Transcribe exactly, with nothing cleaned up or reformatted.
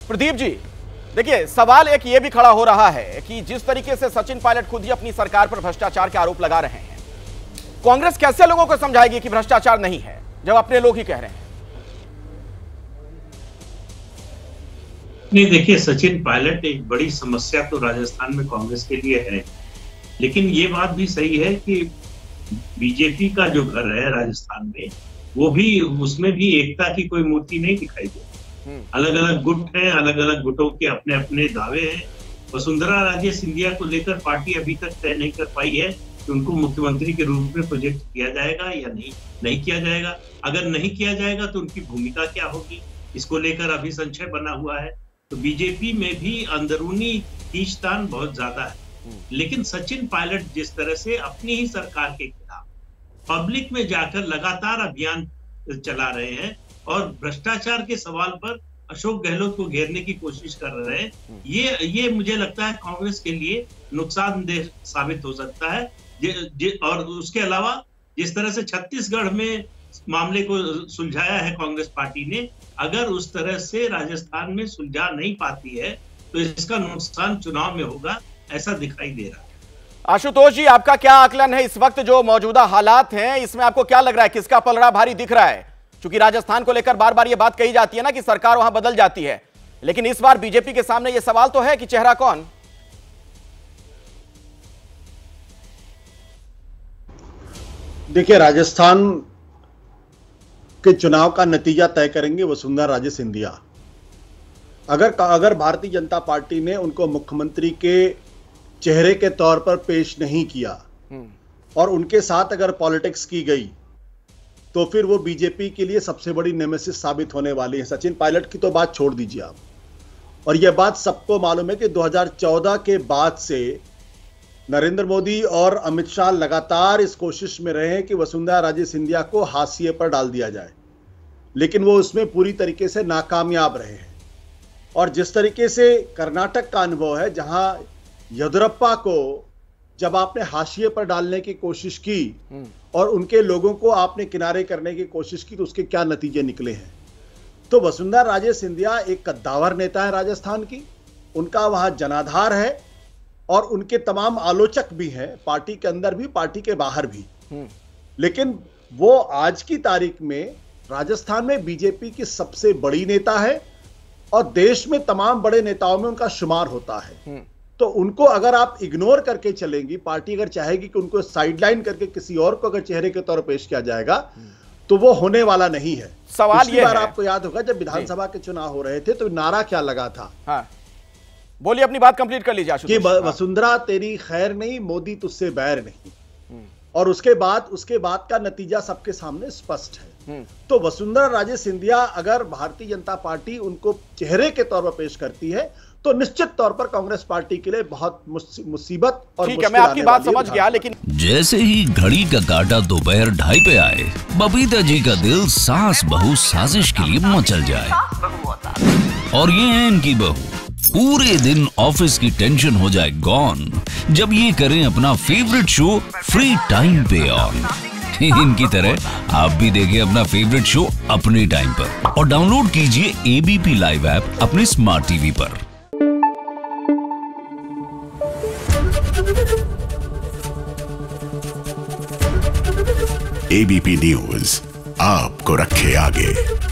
प्रदीप जी, देखिए सवाल एक ये भी खड़ा हो रहा है कि जिस तरीके से सचिन पायलट खुद ही अपनी सरकार पर भ्रष्टाचार के आरोप लगा रहे हैं, कांग्रेस कैसे लोगों को समझाएगी कि भ्रष्टाचार नहीं है जब अपने लोग ही कह रहे हैं? नहीं, देखिए सचिन पायलट एक बड़ी समस्या तो राजस्थान में कांग्रेस के लिए है, लेकिन ये बात भी सही है कि बीजेपी का जो घर है राजस्थान में, वो भी उसमें भी एकता की कोई मूर्ति नहीं दिखाई देती। अलग अलग गुट हैं, अलग अलग गुटों के अपने अपने दावे हैं। वसुंधरा राजे सिंधिया को लेकर पार्टी अभी तक तय नहीं कर पाई है कि उनको मुख्यमंत्री के रूप में प्रोजेक्ट किया जाएगा या नहीं नहीं किया जाएगा। अगर नहीं किया जाएगा तो उनकी भूमिका क्या होगी, इसको लेकर अभी संशय बना हुआ है। तो बीजेपी में भी अंदरूनी खींचतान बहुत ज्यादा है। लेकिन सचिन पायलट जिस तरह से अपनी ही सरकार के खिलाफ पब्लिक में जाकर लगातार अभियान चला रहे हैं और भ्रष्टाचार के सवाल पर अशोक गहलोत को घेरने की कोशिश कर रहे हैं, ये ये मुझे लगता है कांग्रेस के लिए नुकसानदेह साबित हो सकता है। जे, जे, और उसके अलावा जिस तरह से छत्तीसगढ़ में मामले को सुलझाया है कांग्रेस पार्टी ने, अगर उस तरह से राजस्थान में सुलझा नहीं पाती है तो इसका नुकसान चुनाव में होगा, ऐसा दिखाई दे रहा है। आशुतोष जी, आपका क्या आकलन है इस वक्त जो मौजूदा हालात हैं, इसमें आपको क्या लग रहा है, किसका पलड़ा भारी दिख रहा है? क्योंकि राजस्थान को लेकर बार बार ये बात कही जाती है ना कि सरकार वहां बदल जाती है, लेकिन इस बार बीजेपी के सामने ये सवाल तो है कि चेहरा कौन? देखिए, राजस्थान के चुनाव का नतीजा तय करेंगे वसुंधरा राजे सिंधिया। अगर अगर भारतीय जनता पार्टी ने उनको मुख्यमंत्री के चेहरे के तौर पर पेश नहीं किया और उनके साथ अगर पॉलिटिक्स की गई तो फिर वो बीजेपी के लिए सबसे बड़ी नेमेसिस साबित होने वाली है। सचिन पायलट की तो बात छोड़ दीजिए आप, और यह बात सबको मालूम है कि दो हज़ार चौदह के बाद से नरेंद्र मोदी और अमित शाह लगातार इस कोशिश में रहे हैं कि वसुंधरा राजे सिंधिया को हाशिए पर डाल दिया जाए, लेकिन वो उसमें पूरी तरीके से नाकामयाब रहे हैं। और जिस तरीके से कर्नाटक का अनुभव है, जहां येदियुरप्पा को जब आपने हाशिए पर डालने की कोशिश की और उनके लोगों को आपने किनारे करने की कोशिश की, तो उसके क्या नतीजे निकले हैं। तो वसुंधरा राजे सिंधिया एक कद्दावर नेता है राजस्थान की, उनका वहां जनाधार है और उनके तमाम आलोचक भी हैं, पार्टी के अंदर भी पार्टी के बाहर भी। लेकिन वो आज की तारीख में राजस्थान में बीजेपी की सबसे बड़ी नेता है और देश में तमाम बड़े नेताओं में उनका शुमार होता है। तो उनको अगर आप इग्नोर करके चलेंगी, पार्टी अगर चाहेगी कि उनको साइडलाइन करके किसी और को अगर चेहरे के तौर पर पेश किया जाएगा तो वो होने वाला नहीं है। सवाल ये बार है, आपको याद होगा जब विधानसभा के चुनाव हो रहे थे तो नारा क्या लगा था? हाँ, बोलिए, अपनी बात कंप्लीट कर लीजिए कि वसुंधरा तेरी खैर नहीं, मोदी तुझसे बैर नहीं। और उसके बाद उसके बाद का नतीजा सबके सामने स्पष्ट है। तो वसुंधरा राजे सिंधिया अगर भारतीय जनता पार्टी उनको चेहरे के तौर पर पेश करती है तो निश्चित तौर पर कांग्रेस पार्टी के लिए बहुत मुसीबत और ठीक है, मैं आपकी बात समझ गया, लेकिन जैसे ही घड़ी का काटा दोपहर ढाई पे आए, बबीता जी का दिल सास बहू साजिश के लिए मचल जाए। और ये है इनकी बहू, पूरे दिन ऑफिस की टेंशन हो जाए गॉन जब ये करें अपना फेवरेट शो फ्री टाइम पे ऑन। इनकी तरह आप भी देखें अपना फेवरेट शो अपने टाइम पर और डाउनलोड कीजिए एबीपी लाइव ऐप अपने स्मार्ट टीवी पर। एबीपी न्यूज आपको रखे आगे।